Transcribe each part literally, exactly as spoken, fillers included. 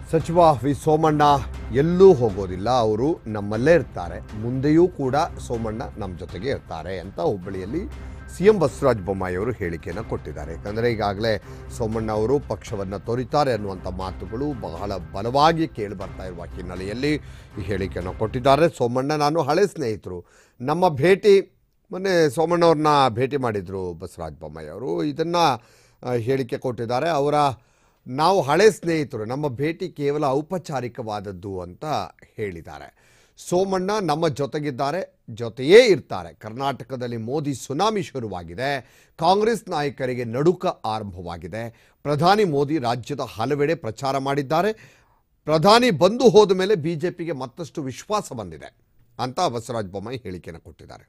ಸಚಿವ ವಿ ಸೋಮಣ್ಣ ಎಲ್ಲೂ ಹೋಗೋದಿಲ್ಲ, ಅವರು ನಮ್ಮಲ್ಲೇ ಇರ್ತಾರೆ, ಮುಂದೆಯೂ ಕೂಡ ಸೋಮಣ್ಣ ನಮ್ಮ ಜೊತೆಗೆ ಇರ್ತಾರೆ ಅಂತ ಹುಬ್ಬಳ್ಳಿಯಲ್ಲಿ ಸಿಎಂ ಬಸವರಾಜ ಬೊಮ್ಮಾಯಿ ಅವರು ಹೇಳಿಕೆಯನ್ನು ಕೊಟ್ಟಿದ್ದಾರೆ. ಯಾಕಂದರೆ ಈಗಾಗಲೇ ಸೋಮಣ್ಣ ಅವರು ಪಕ್ಷವನ್ನು ತೊರಿತಾರೆ ಅನ್ನುವಂಥ ಮಾತುಗಳು ಬಹಳ ಬಲವಾಗಿ ಕೇಳಿ ಬರ್ತಾ ಇರುವ ಹಿನ್ನೆಲೆಯಲ್ಲಿ ಈ ಹೇಳಿಕೆಯನ್ನು ಕೊಟ್ಟಿದ್ದಾರೆ. ಸೋಮಣ್ಣ ನಾನು ಹಳೆ ಸ್ನೇಹಿತರು, ನಮ್ಮ ಭೇಟಿ ಮೊನ್ನೆ ಸೋಮಣ್ಣವ್ರನ್ನ ಭೇಟಿ ಮಾಡಿದರು ಬಸವರಾಜ ಬೊಮ್ಮಾಯಿ ಅವರು, ಇದನ್ನು ಹೇಳಿಕೆ ಕೊಟ್ಟಿದ್ದಾರೆ. ಅವರ ನಾವು ಹಳೆ ಸ್ನೇಹಿತರು, ನಮ್ಮ ಭೇಟಿ ಕೇವಲ ಔಪಚಾರಿಕವಾದದ್ದು ಅಂತ ಹೇಳಿದ್ದಾರೆ. ಸೋಮಣ್ಣ ನಮ್ಮ ಜೊತೆಗಿದ್ದಾರೆ, ಜೊತೆಯೇ ಇರ್ತಾರೆ. ಕರ್ನಾಟಕದಲ್ಲಿ ಮೋದಿ ಸುನಾಮಿ ಶುರುವಾಗಿದೆ, ಕಾಂಗ್ರೆಸ್ ನಾಯಕರಿಗೆ ನಡುಕ ಆರಂಭವಾಗಿದೆ. ಪ್ರಧಾನಿ ಮೋದಿ ರಾಜ್ಯದ ಹಲವೆಡೆ ಪ್ರಚಾರ ಮಾಡಿದ್ದಾರೆ. ಪ್ರಧಾನಿ ಬಂದು ಹೋದ ಮೇಲೆ ಬಿಜೆಪಿಗೆ ಮತ್ತಷ್ಟು ವಿಶ್ವಾಸ ಬಂದಿದೆ ಅಂತ ಬಸವರಾಜ ಬೊಮ್ಮಾಯಿ ಹೇಳಿಕೆಯನ್ನು ಕೊಟ್ಟಿದ್ದಾರೆ.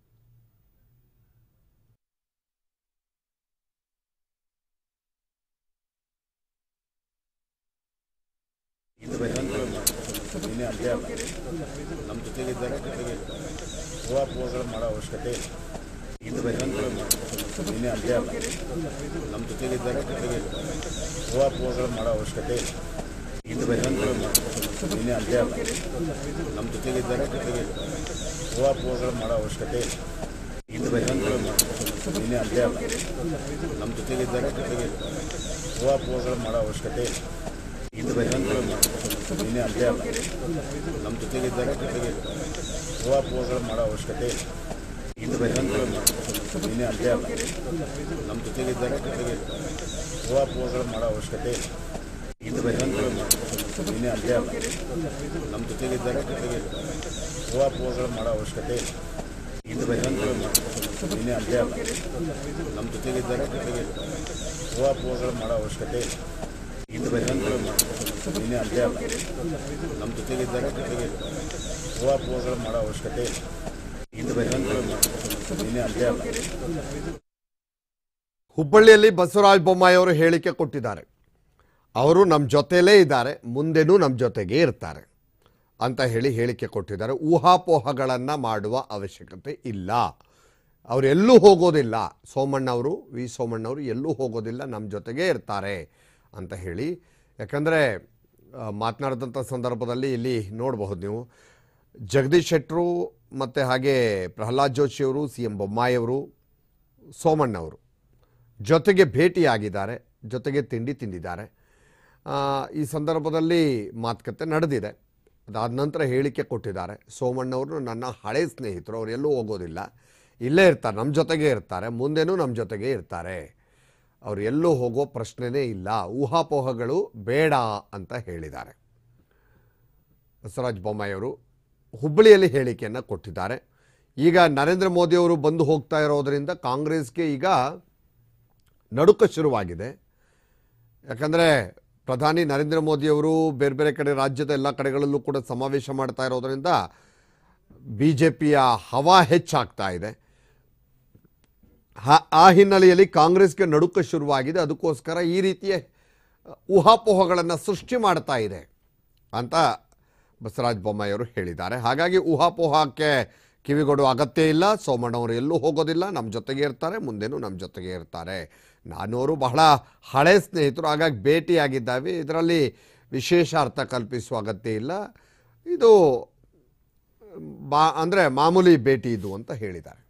ಇನ್ನೇ ಅಲ್ಲೇ ಅಲ್ಲ, ನಮ್ಮ ಜೊತೆಗಿದ್ದಾರೆ, ಜೊತೆಗೆ ಊಹಾಪೋಹಗಳು ಮಾಡೋ ಅವಶ್ಯಕತೆ ಇಲ್ಲ. ಇಂದು ಬಹಿರಂಗಗಳು ಇನ್ನೇ ಅಲ್ಲೇ ಅಲ್ಲ, ನಮ್ಮ ಜೊತೆಗಿದ್ದಾರೆ, ಜೊತೆಗೆ ಊಹಾಪೋಹಗಳು ಮಾಡೋ ಅವಶ್ಯಕತೆ ಇಲ್ಲ. ಇಂದು ಬಹಿರಂಗಗಳು ಇನ್ನೇ ಅಲ್ಲೇ ಅಲ್ಲ, ನಮ್ಮ ಜೊತೆಗಿದ್ದಾರೆ, ಜೊತೆಗೆ ಊಹಾಪೋಹಗಳು ಮಾಡೋ ಅವಶ್ಯಕತೆ ಇಲ್ಲ. ಇಂದು ಬಹಿರಂಗಗಳು ಇನ್ನೇ ಅಲ್ಲೇ ಅಲ್ಲ, ನಮ್ಮ ಜೊತೆಗಿದ್ದಾರೆ, ಜೊತೆಗೆ ಊಹಾಪೋಹಗಳು ಮಾಡೋ ಅವಶ್ಯಕತೆ ಇಲ್ಲ. ಇಂದು ಬಹಿರಂಗಗಳು ಇನ್ನೇ ಅಲ್ಲೇ ಅಲ್ಲ, ನಮ್ಮ ಜೊತೆಗಿದ್ದಾರೆ, ಜೊತೆಗೆ ಊಹಾಪೋಹಗಳು ಮಾಡೋ ಅವಶ್ಯಕತೆ ಇಲ್ಲ. ಇಂದು ಬಹಿರಂಗಗಳು ಇನ್ನೇ ಅಲ್ಲೇ ಅಲ್ಲ, ನಮ್ಮ ಜೊತೆಗಿದ್ದಾರೆ, ಜೊತೆಗೆ ಊಹಾಪೋಹಗಳು ಮಾಡೋ ಅವಶ್ಯಕತೆ ಇಲ್ಲ. ಇಂದು ಬಹಿರಂಗಗಳು ಇನ್ನೇ ಅಲ್ಲೇ ಅಲ್ಲ, ನಮ್ಮ ಜೊತೆಗಿದ್ದಾರೆ, ಜೊತೆಗೆ ಊಹಾಪೋಹಗಳು ಮಾಡೋ ಅವಶ್ಯಕತೆ ಇಲ್ಲ. ಇಂದು ಬಹಿರಂಗಗಳು ಇನ್ನೇ ಅಲ್ಲೇ ಅಲ್ಲ, ನಮ್ಮ ಜೊತೆಗಿದ್ದಾರೆ, ಜೊತೆಗೆ ಊಹಾಪೋಹಗಳು ಮಾಡೋ ಅವಶ್ಯಕತೆ ಇಲ್ಲ. ಇಂದು ಬಹಿರಂಗಗಳು ಇನ್ನೇ ಅಲ್ಲೇ ಅಲ್ಲ, ನಮ್ಮ ಜೊತೆಗಿದ್ದಾರೆ, ಜೊತೆಗೆ ಊಹಾಪೋಹಗಳು ಮಾಡೋ ಅವಶ್ಯಕತೆ ಇಲ್ಲ. ಇಂದು ಬಹಿರಂಗಗಳು ಇನ್ನೇ ಅಲ್ಲೇ ಅಲ್ಲ. ಹುಬ್ಬಳ್ಳಿಯಲ್ಲಿ ಬಸವರಾಜ ಬೊಮ್ಮಾಯಿ ಅವರು ಹೇಳಿಕೆ ಕೊಟ್ಟಿದ್ದಾರೆ. ಅವರು ನಮ್ಮ ಜೊತೆಯಲ್ಲೇ ಇದ್ದಾರೆ, ಮುಂದೆನೂ ನಮ್ಮ ಜೊತೆಗೆ ಇರ್ತಾರೆ ಅಂತ ಹೇಳಿ ಹೇಳಿಕೆ ಕೊಟ್ಟಿದ್ದಾರೆ. ಊಹಾಪೋಹಗಳನ್ನು ಮಾಡುವ ಅವಶ್ಯಕತೆ ಇಲ್ಲ, ಅವರು ಎಲ್ಲೂ ಹೋಗೋದಿಲ್ಲ. ಸೋಮಣ್ಣವರು ವಿ ಸೋಮಣ್ಣವರು ಎಲ್ಲೂ ಹೋಗೋದಿಲ್ಲ, ನಮ್ಮ ಜೊತೆಗೇ ಇರ್ತಾರೆ ಅಂತ ಹೇಳಿ. ಯಾಕಂದರೆ ಮಾತನಾಡಿದಂಥ ಸಂದರ್ಭದಲ್ಲಿ ಇಲ್ಲಿ ನೋಡಬಹುದು ನೀವು, ಜಗದೀಶ್ ಶೆಟ್ಟರು ಮತ್ತು ಹಾಗೆ ಪ್ರಹ್ಲಾದ್ ಜೋಶಿಯವರು, ಸಿ ಎಂ ಬೊಮ್ಮಾಯಿಯವರು, ಸೋಮಣ್ಣವರು ಜೊತೆಗೆ ಭೇಟಿಯಾಗಿದ್ದಾರೆ, ಜೊತೆಗೆ ತಿಂಡಿ ತಿಂದಿದ್ದಾರೆ. ಈ ಸಂದರ್ಭದಲ್ಲಿ ಮಾತುಕತೆ ನಡೆದಿದೆ. ಅದಾದ ನಂತರ ಹೇಳಿಕೆ ಕೊಟ್ಟಿದ್ದಾರೆ. ಸೋಮಣ್ಣವರು ನನ್ನ ಹಳೆ ಸ್ನೇಹಿತರು, ಅವರು ಎಲ್ಲೂ ಹೋಗೋದಿಲ್ಲ, ಇಲ್ಲೇ ಇರ್ತಾರೆ, ನಮ್ಮ ಜೊತೆಗೆ ಇರ್ತಾರೆ, ಮುಂದೆನೂ ನಮ್ಮ ಜೊತೆಗೆ ಇರ್ತಾರೆ, ಅವರು ಎಲ್ಲೂ ಹೋಗೋ ಪ್ರಶ್ನೆನೇ ಇಲ್ಲ, ಊಹಾಪೋಹಗಳು ಬೇಡ ಅಂತ ಹೇಳಿದ್ದಾರೆ. ಬಸವರಾಜ ಬೊಮ್ಮಾಯಿ ಅವರು ಹುಬ್ಬಳ್ಳಿಯಲ್ಲಿ ಹೇಳಿಕೆಯನ್ನು ಕೊಟ್ಟಿದ್ದಾರೆ. ಈಗ ನರೇಂದ್ರ ಮೋದಿಯವರು ಬಂದು ಹೋಗ್ತಾ ಇರೋದರಿಂದ ಕಾಂಗ್ರೆಸ್ಗೆ ಈಗ ನಡುಕ ಶುರುವಾಗಿದೆ. ಯಾಕಂದರೆ ಪ್ರಧಾನಿ ನರೇಂದ್ರ ಮೋದಿಯವರು ಬೇರೆ ಬೇರೆ ಕಡೆ ರಾಜ್ಯದ ಎಲ್ಲ ಕಡೆಗಳಲ್ಲೂ ಕೂಡ ಸಮಾವೇಶ ಮಾಡ್ತಾ ಇರೋದರಿಂದ ಬಿ ಜೆ ಪಿಯ ಹವಾ ಹೆಚ್ಚಾಗ್ತಾ ಇದೆ. ಆ ಹಿನ್ನೆಲೆಯಲ್ಲಿ ಕಾಂಗ್ರೆಸ್ಗೆ ನಡುಕ ಶುರುವಾಗಿದೆ. ಅದಕ್ಕೋಸ್ಕರ ಈ ರೀತಿಯ ಊಹಾಪೋಹಗಳನ್ನು ಸೃಷ್ಟಿ ಮಾಡ್ತಾ ಇದೆ ಅಂತ ಬಸವರಾಜ ಬೊಮ್ಮಾಯಿ ಅವರು ಹೇಳಿದ್ದಾರೆ. ಹಾಗಾಗಿ ಊಹಾಪೋಹಕ್ಕೆ ಕಿವಿಗೊಡುವ ಅಗತ್ಯ ಇಲ್ಲ. ಸೋಮಣ್ಣವರು ಎಲ್ಲೂ ಹೋಗೋದಿಲ್ಲ, ನಮ್ಮ ಜೊತೆಗೆ ಇರ್ತಾರೆ, ಮುಂದೆನೂ ನಮ್ಮ ಜೊತೆಗೆ ಇರ್ತಾರೆ. ನಾನವರು ಬಹಳ ಹಳೆ ಸ್ನೇಹಿತರು, ಹಾಗಾಗಿ ಭೇಟಿಯಾಗಿದ್ದಾವೆ, ಇದರಲ್ಲಿ ವಿಶೇಷ ಅರ್ಥ ಕಲ್ಪಿಸುವ ಅಗತ್ಯ ಇಲ್ಲ, ಇದು ಬಾ ಅಂದರೆ ಮಾಮೂಲಿ ಭೇಟಿ ಇದು ಅಂತ ಹೇಳಿದ್ದಾರೆ.